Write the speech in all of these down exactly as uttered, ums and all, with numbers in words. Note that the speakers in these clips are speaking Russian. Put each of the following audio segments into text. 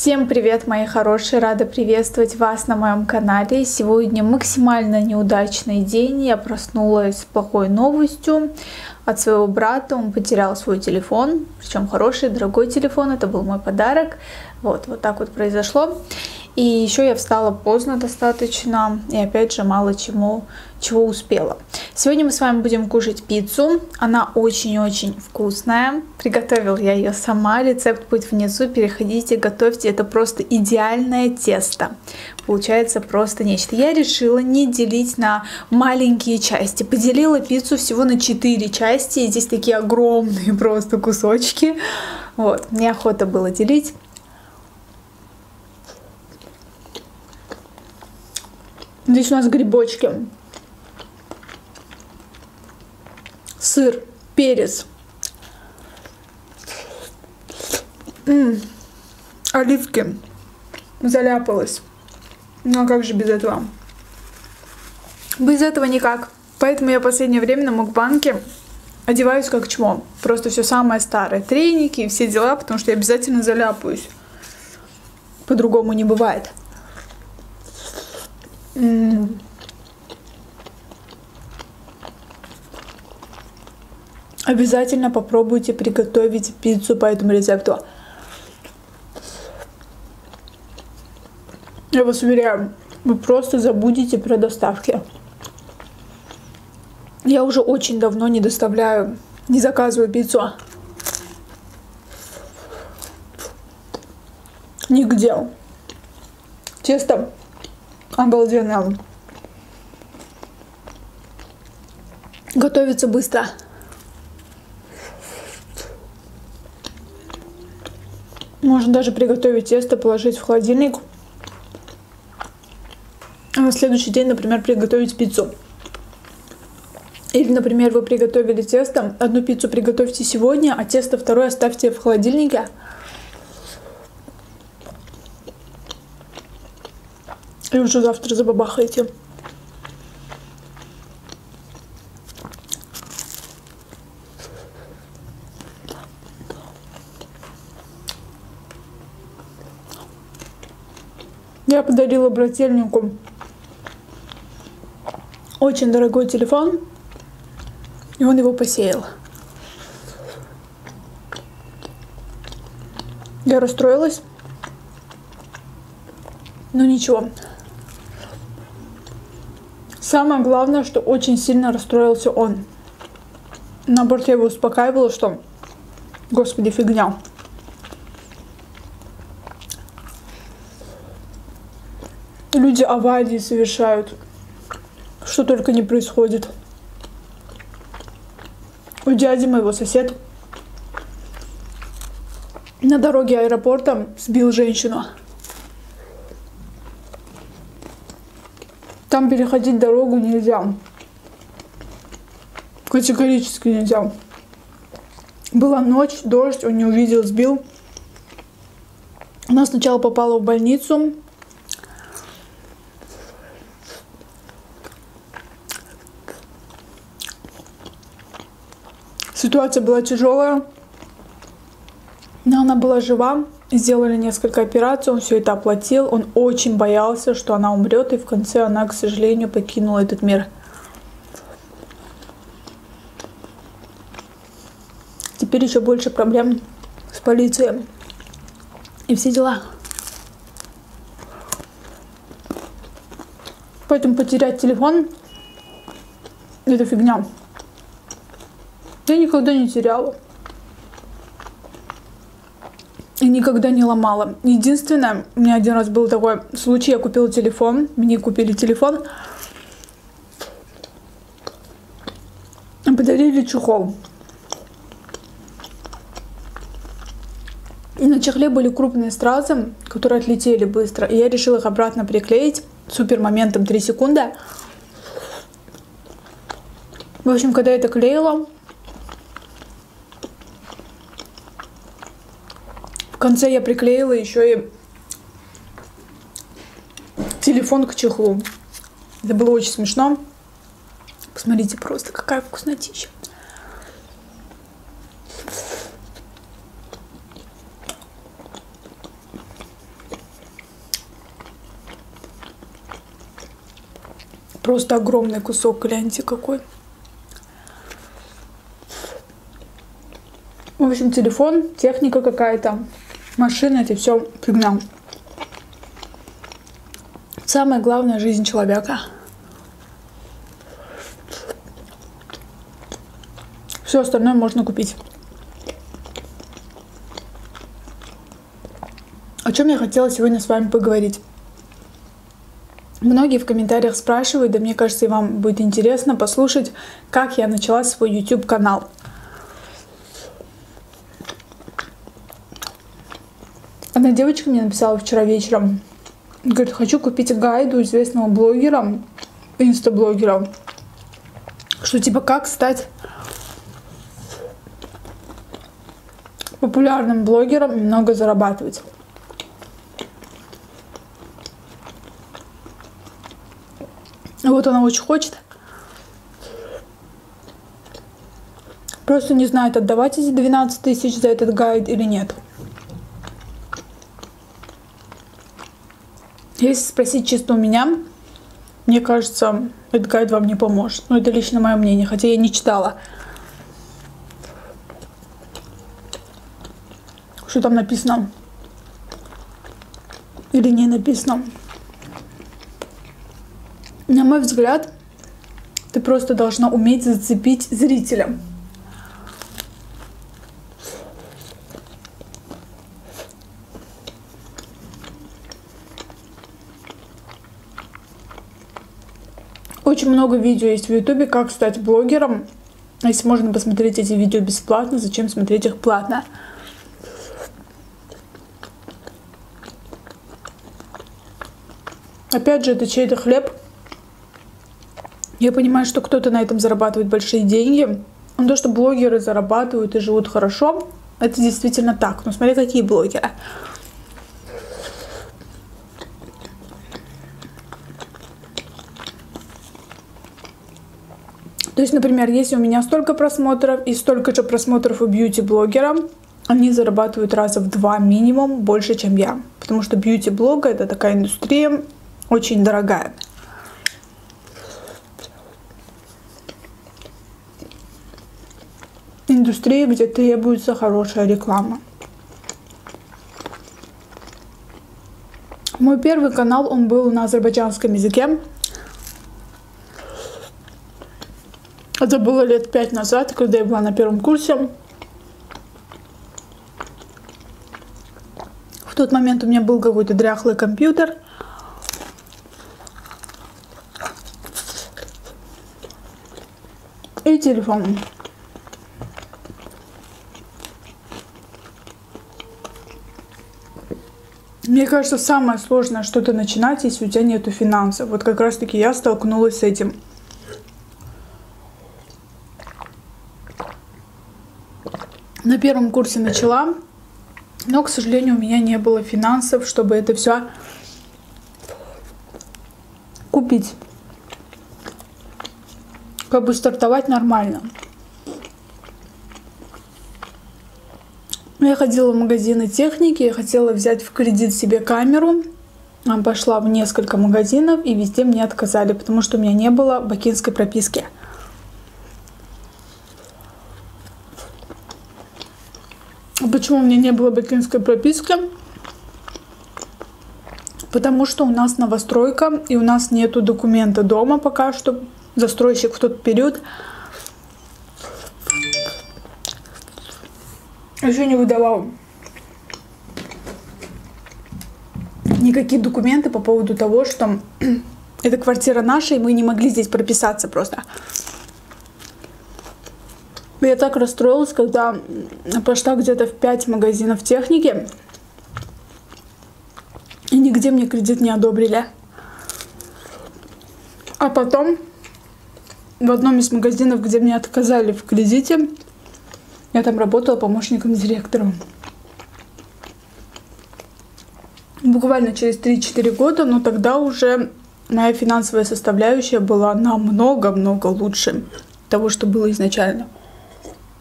Всем привет, мои хорошие! Рада приветствовать вас на моем канале. Сегодня максимально неудачный день. Я проснулась с плохой новостью от своего брата. Он потерял свой телефон, причем хороший, дорогой телефон. Это был мой подарок. Вот, вот так вот произошло. И еще я встала поздно достаточно, и опять же мало чему, чего успела. Сегодня мы с вами будем кушать пиццу. Она очень-очень вкусная. Приготовила я ее сама. Рецепт будет внизу. Переходите, готовьте. Это просто идеальное тесто. Получается просто нечто. Я решила не делить на маленькие части. Поделила пиццу всего на четыре части. И здесь такие огромные просто кусочки. Вот, неохота было делить. Здесь у нас грибочки, сыр, перец, М-м, оливки, заляпалась. Ну а как же без этого? Без этого никак. Поэтому я в последнее время на мукбанге одеваюсь как чмо. Просто все самое старое. Треники и все дела, потому что я обязательно заляпаюсь. По-другому не бывает. М-м. Обязательно попробуйте приготовить пиццу по этому рецепту. Я вас уверяю, вы просто забудете про доставки. Я уже очень давно не доставляю, не заказываю пиццу. Нигде. Тесто обалденно. Готовится быстро. Можно даже приготовить тесто, положить в холодильник. А на следующий день, например, приготовить пиццу. Или, например, вы приготовили тесто, одну пиццу приготовьте сегодня, а тесто второе оставьте в холодильнике. И уже завтра забабахаете. Я подарила брательнику очень дорогой телефон, и он его посеял. Я расстроилась, но ничего. Самое главное, что очень сильно расстроился он. Наоборот, я его успокаивала, что, господи, фигня. Люди аварии совершают, что только не происходит. У дяди моего сосед на дороге аэропорта сбил женщину. Там переходить дорогу нельзя. Категорически нельзя. Была ночь, дождь, он не увидел, сбил. Она сначала попала в больницу. Ситуация была тяжелая, но она была жива. Сделали несколько операций, он все это оплатил. Он очень боялся, что она умрет, и в конце она, к сожалению, покинула этот мир. Теперь еще больше проблем с полицией и все дела. Поэтому потерять телефон — это фигня. Я никогда не теряла. И никогда не ломала. Единственное, у меня один раз был такой случай, я купила телефон, мне купили телефон, подарили чехол. И на чехле были крупные стразы, которые отлетели быстро. И я решила их обратно приклеить супер моментом три секунды. В общем, когда я это клеила, в конце я приклеила еще и телефон к чехлу. Это было очень смешно. Посмотрите просто, какая вкуснотища. Просто огромный кусок, гляньте какой. В общем, телефон, техника какая-то, машина, это все фигня. Самое главное — жизнь человека. Все остальное можно купить. О чем я хотела сегодня с вами поговорить? Многие в комментариях спрашивают, да мне кажется, и вам будет интересно послушать, как я начала свой YouTube канал. Одна девочка мне написала вчера вечером, говорит, хочу купить гайд у известного блогера, инстаблогера, что типа как стать популярным блогером и много зарабатывать. Вот она очень хочет. Просто не знает, отдавать эти двенадцать тысяч за этот гайд или нет. Если спросить чисто у меня, мне кажется, этот гайд вам не поможет. Но это лично мое мнение, хотя я не читала. Что там написано? Или не написано? На мой взгляд, ты просто должна уметь зацепить зрителя. Очень много видео есть в ютубе, как стать блогером. Если можно посмотреть эти видео бесплатно, зачем смотреть их платно? Опять же, это чей-то хлеб. Я понимаю, что кто-то на этом зарабатывает большие деньги. Но то, что блогеры зарабатывают и живут хорошо, это действительно так. Но смотри, какие блогеры. То есть, например, если у меня столько просмотров и столько же просмотров у бьюти-блогера, они зарабатывают раза в два минимум больше, чем я. Потому что бьюти-блог — это такая индустрия очень дорогая. Индустрия, где требуется хорошая реклама. Мой первый канал, он был на азербайджанском языке. Это было лет пять назад, когда я была на первом курсе. В тот момент у меня был какой-то дряхлый компьютер. И телефон. Мне кажется, самое сложное что-то начинать, если у тебя нету финансов. Вот как раз таки я столкнулась с этим. На первом курсе начала, но, к сожалению, у меня не было финансов, чтобы это все купить. Как бы стартовать нормально. Я ходила в магазины техники, я хотела взять в кредит себе камеру. Пошла в несколько магазинов, и везде мне отказали, потому что у меня не было бакинской прописки. Почему у меня не было бакинской прописки? Потому что у нас новостройка, и у нас нету документа дома пока что. Застройщик в тот период еще не выдавал никакие документы по поводу того, что эта квартира наша, и мы не могли здесь прописаться просто. Я так расстроилась, когда пошла где-то в пять магазинов техники, и нигде мне кредит не одобрили. А потом в одном из магазинов, где мне отказали в кредите, я там работала помощником директора. Буквально через три-четыре года, но тогда уже моя финансовая составляющая была намного-много лучше того, что было изначально.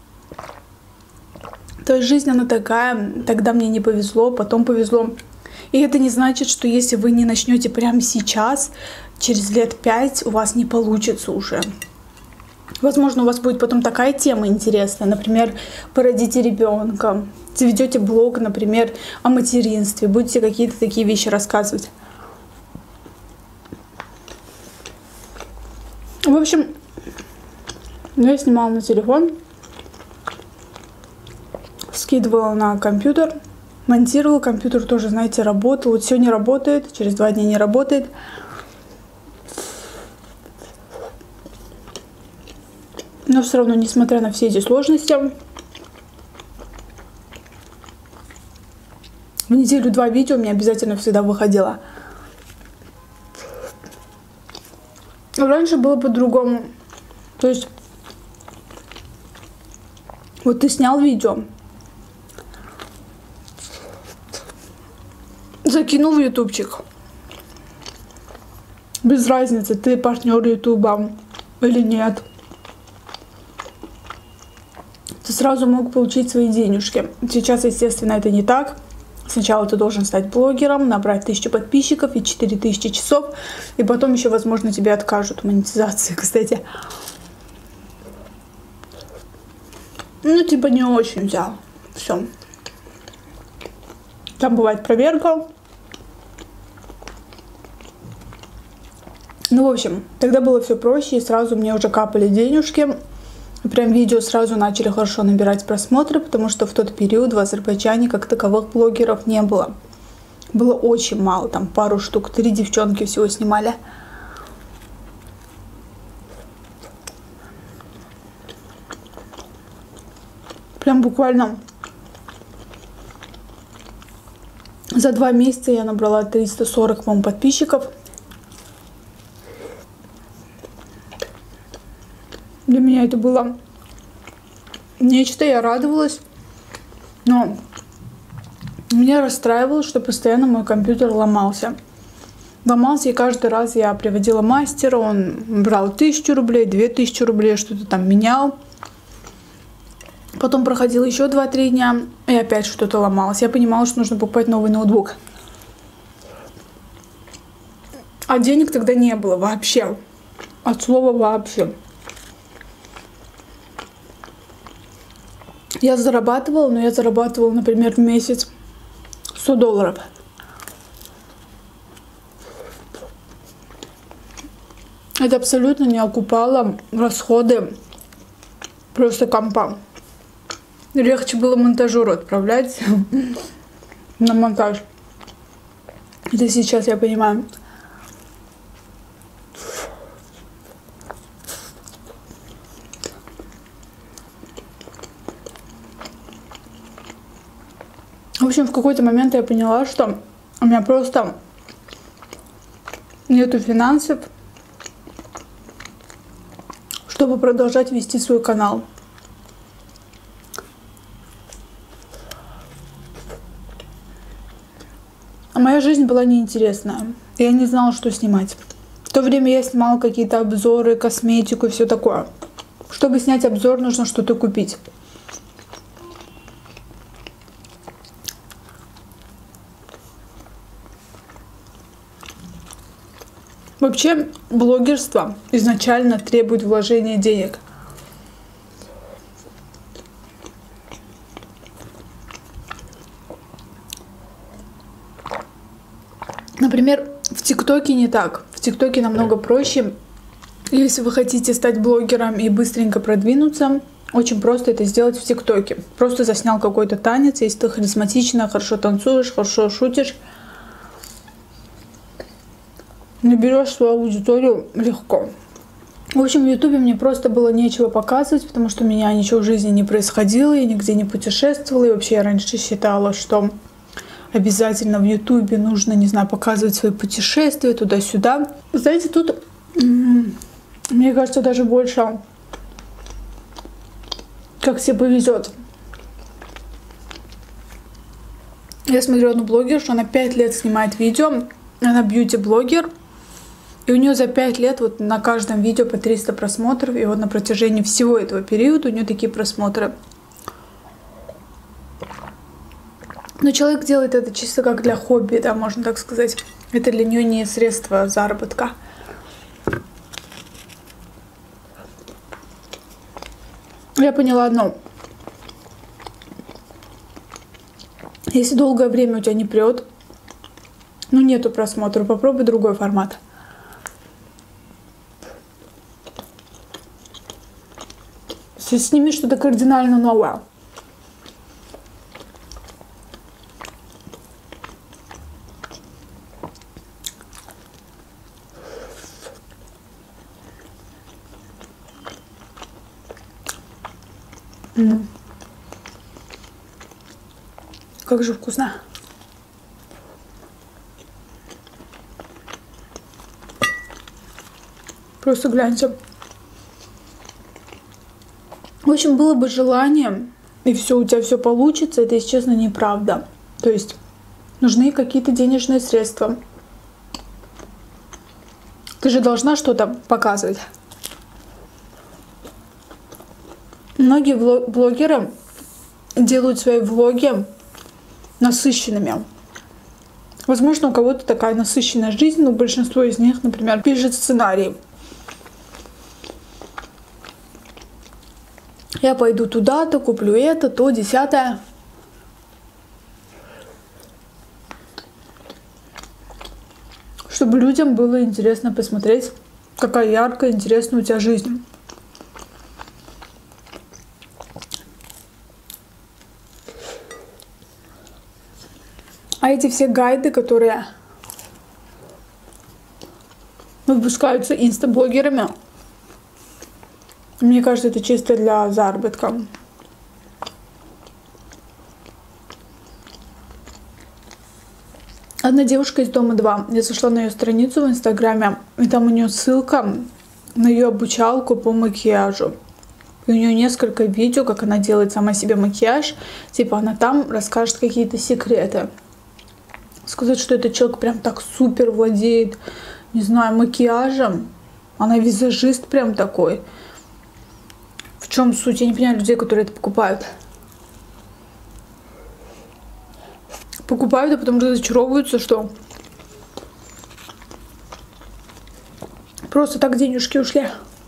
То есть жизнь, она такая, тогда мне не повезло, потом повезло. И это не значит, что если вы не начнете прямо сейчас, через лет пять у вас не получится уже. Возможно, у вас будет потом такая тема интересная, например, породите ребенка, заведете блог, например, о материнстве, будете какие-то такие вещи рассказывать. В общем, я снимала на телефон, скидывала на компьютер, монтировала, компьютер тоже, знаете, работал. Вот сегодня работает, через два дня не работает. Но все равно, несмотря на все эти сложности, в неделю два видео у меня обязательно всегда выходило. Раньше было по-другому. То есть, вот ты снял видео, закинул в ютубчик. Без разницы, ты партнер ютуба или нет. Ты сразу мог получить свои денежки. Сейчас, естественно, это не так. Сначала ты должен стать блогером, набрать тысячу подписчиков и четыре тысячи часов. И потом еще, возможно, тебе откажут в монетизации, кстати. Ну, типа, не очень взял. Все. Там бывает проверка. Ну, в общем, тогда было все проще, и сразу мне уже капали денежки. Прям видео сразу начали хорошо набирать просмотры, потому что в тот период в Азербайджане как таковых блогеров не было. Было очень мало, там пару штук, три девчонки всего снимали. Прям буквально за два месяца я набрала триста сорок, по-моему, подписчиков. Для меня это было нечто, я радовалась, но меня расстраивало, что постоянно мой компьютер ломался. Ломался, и каждый раз я приводила мастера, он брал тысячу рублей, две тысячи рублей, что-то там менял. Потом проходило еще два-три дня, и опять что-то ломалось. Я понимала, что нужно покупать новый ноутбук. А денег тогда не было вообще, от слова вообще. Я зарабатывала, но я зарабатывала, например, в месяц сто долларов. Это абсолютно не окупало расходы просто компа. Легче было монтажеру отправлять на монтаж. Это сейчас я понимаю. В общем, в какой-то момент я поняла, что у меня просто нету финансов, чтобы продолжать вести свой канал. А моя жизнь была неинтересная. Я не знала, что снимать. В то время я снимала какие-то обзоры, косметику и все такое. Чтобы снять обзор, нужно что-то купить. Вообще, блогерство изначально требует вложения денег. Например, в ТикТоке не так. В ТикТоке намного проще. Если вы хотите стать блогером и быстренько продвинуться, очень просто это сделать в ТикТоке. Просто заснял какой-то танец, если ты харизматична, хорошо танцуешь, хорошо шутишь, наберешь свою аудиторию легко. В общем, в Ютубе мне просто было нечего показывать, потому что у меня ничего в жизни не происходило, я нигде не путешествовала. И вообще я раньше считала, что обязательно в Ютубе нужно, не знаю, показывать свои путешествия туда-сюда. Знаете, тут, мне кажется, даже больше как тебе повезет. Я смотрю одну блогершу, она пять лет снимает видео, она бьюти-блогер. И у нее за пять лет вот на каждом видео по триста просмотров. И вот на протяжении всего этого периода у нее такие просмотры. Но человек делает это чисто как для хобби, да, можно так сказать. Это для нее не средство заработка. Я поняла одно. Если долгое время у тебя не прет, ну нету просмотра, попробуй другой формат. Сними что-то кардинально новое. М-м. Как же вкусно. Просто гляньте. В общем, было бы желание, и все, у тебя все получится, это, если честно, неправда. То есть нужны какие-то денежные средства. Ты же должна что-то показывать. Многие блогеры делают свои влоги насыщенными. Возможно, у кого-то такая насыщенная жизнь, но большинство из них, например, пишет сценарий. Я пойду туда-то, куплю это, то, десятое. Чтобы людям было интересно посмотреть, какая яркая, интересная у тебя жизнь. А эти все гайды, которые выпускаются инстаблогерами, мне кажется, это чисто для заработка. Одна девушка из Дома два. Я зашла на ее страницу в Инстаграме, и там у нее ссылка на ее обучалку по макияжу. И у нее несколько видео, как она делает сама себе макияж. Типа она там расскажет какие-то секреты. Сказать, что этот человек прям так супер владеет, не знаю, макияжем. Она визажист прям такой. В чем суть? Я не понимаю людей, которые это покупают. Покупают, а потом разочаровываются, что просто так денежки ушли.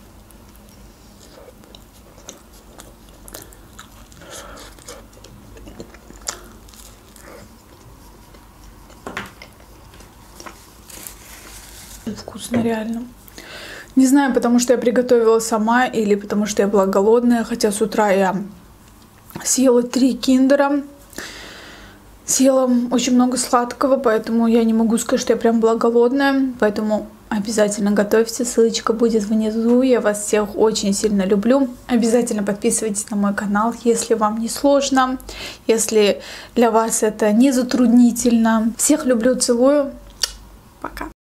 Вкусно, реально. Не знаю, потому что я приготовила сама или потому что я была голодная. Хотя с утра я съела три киндера. Съела очень много сладкого, поэтому я не могу сказать, что я прям была голодная. Поэтому обязательно готовьте. Ссылочка будет внизу. Я вас всех очень сильно люблю. Обязательно подписывайтесь на мой канал, если вам не сложно. Если для вас это не затруднительно. Всех люблю, целую. Пока.